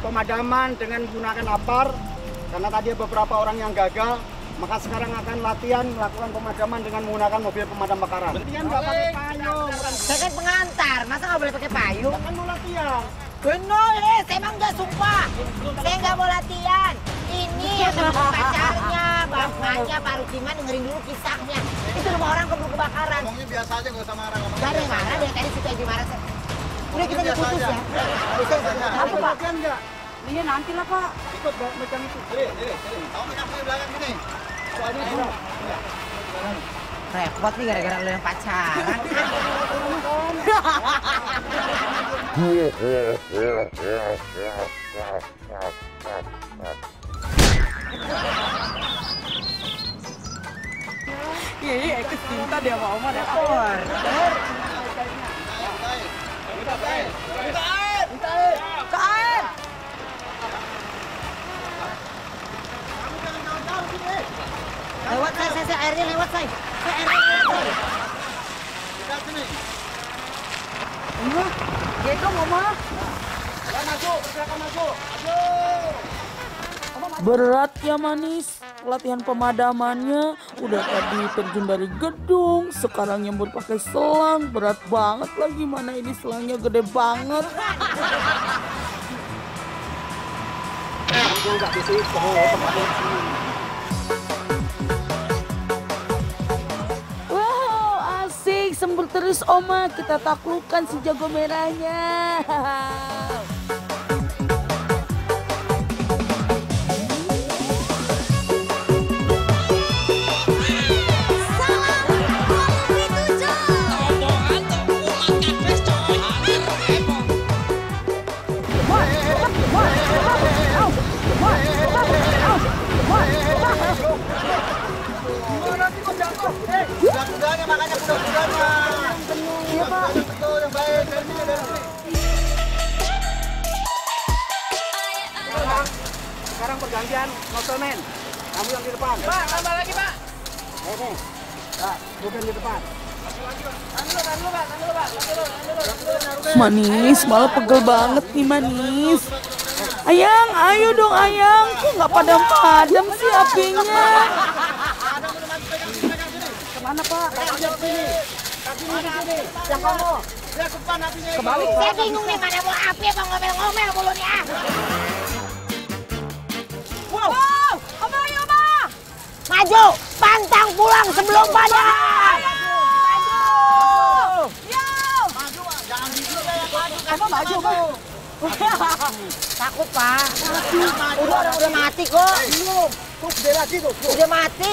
pemadaman dengan menggunakan apar. Karena tadi beberapa orang yang gagal, maka sekarang akan latihan melakukan pemadaman dengan menggunakan mobil pemadam kebakaran. Latihan nggak pakai payung. Saya kan pengantar, masa nggak boleh pakai payung? Kan mau latihan. Benar, saya emang nggak sumpah. Saya nggak mau latihan. Ini yang pacarnya, bapaknya, Pak Rukiman dengerin dulu kisahnya. Itu rumah orang keburu kebakaran. Ngomongnya biasa aja, nggak usah marah. Gak ada yang marah, dari tadi situ aja marah. Udah kita udah putus ya. Apa latihan nggak? Iya nanti lah Pak. Ikut megang itu. Kamu megang di belakang gini. Soalnya sudah. Repot nih gara-gara lo yang pacaran. Iya, kecinta dia sama Oma deh. Ke air. Lewat saya airnya lewat saya. Saya airnya lewat saya. Dekat sini. Oma, gendong Oma. Berat ya Manis, latihan pemadamannya udah tadi terjun dari gedung, sekarang nyembur pakai selang, berat banget lagi, mana ini selangnya gede banget. Wow, asik, sembur terus Oma, kita taklukkan si jago merahnya. Kuda-kudanya makanya kuda-kudanya. Iya Pak. Betul yang baik dari sini. Sekarang pergantian noselman. Kamu yang di depan. Pak, tambah lagi Pak. Ini. Nah, bukan di depan. Manis, malah pegel banget nih Manis. Ayang, ayo dong Ayang, kok nggak padam-padam sih apinya? Kemana Pak? Kakinya di sini. Kakinya di sini. Yang kamu. Dia ke depan apinya. Kembali. Saya bingung nih mana mau api apa ngomel-ngomel mulutnya. Wow, Oma, ayo Oma. Maju, pantang pulang sebelum padam. Jangan gitu ya. Oma maju, Oma. Takut Pak. Udah orang udah mati kok. Belum. Tuh gede lagi tuh. Udah mati.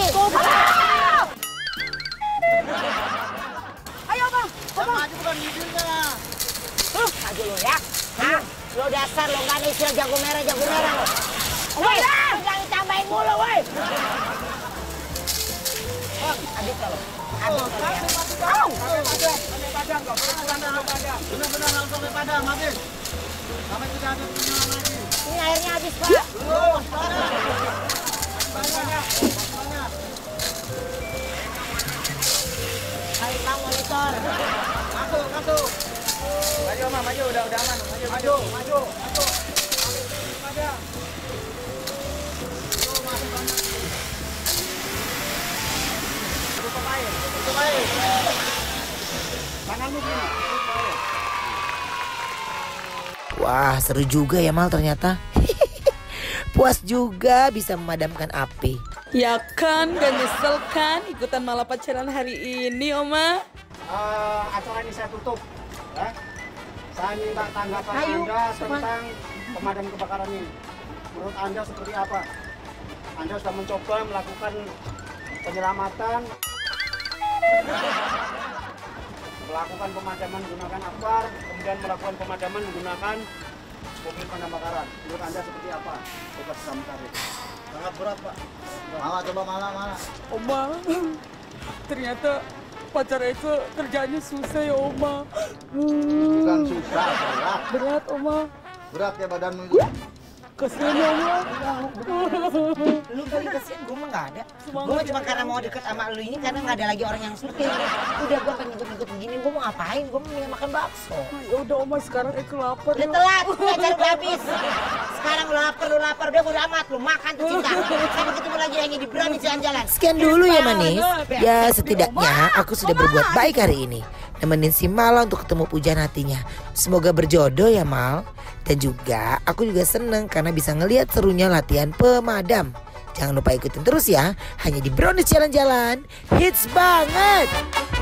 Ayo Oma. Yang maju bukan bibirnya. Maju lo ya. Hah? Lo dasar lo nggak ada istilah jago merah lo. Woi, jangan ditambahin mulu woi. Habis kalau. Benar-benar langsung sampai padam habis. Sampai tidak ada penyala lagi. Ini airnya habis Pak. Banyak. Ayo Pak monitor. Masuk. Maju Oma, maju. Udah aman. Maju. Padam. Tutup air. Tanganmu gini. Wah, seru juga ya Mal ternyata. Puas juga bisa memadamkan api. Ya kan, gak nyesel kan ikutan malah pacaran hari ini Oma? Acara ini saya tutup. Ya. Saya minta tanggapan Ayo, Anda tentang pemadam kebakaran ini. Menurut Anda seperti apa? Anda sudah mencoba melakukan penyelamatan, melakukan pemadaman menggunakan apar, kemudian melakukan pemadaman menggunakan mobil pemadam kebakaran. Menurut Anda seperti apa? Sobat Samkari. Sangat berat Pak. Malah. Oma, ternyata pacar itu kerjanya susah ya Oma. Bukan susah, berat. Berat Oma. Berat ya badanmu itu. Kasihan ya Oma. Lu kali kasihan, gue mah nggak ada. Semangat Gue ya, cuma karena mau deket sama lu ini karena nggak ada lagi orang yang seperti. Udah gue pengen ikut-ikut begini, gue mau ngapain? Gue mau makan bakso. Ya udah Oma, sekarang aku lapar. Udah telat, acara udah habis. lapar udah bodo amat lu makan tuh Cinta. Sampai ketemu lagi hanya di Brownies jalan-jalan. Sekian dulu ya manis. Ya setidaknya aku sudah berbuat baik hari ini. Nemenin si Mala untuk ketemu pujaan hatinya. Semoga berjodoh ya Mal. Dan juga aku juga seneng karena bisa ngelihat serunya latihan pemadam. Jangan lupa ikutin terus ya. Hanya di Brownies jalan-jalan. Hits banget.